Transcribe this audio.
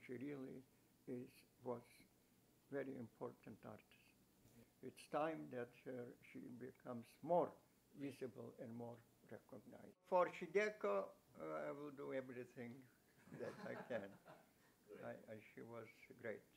she really was very important artist. It's time that she becomes more visible and more recognized. For Shigeko, I will do everything that I can. She was great.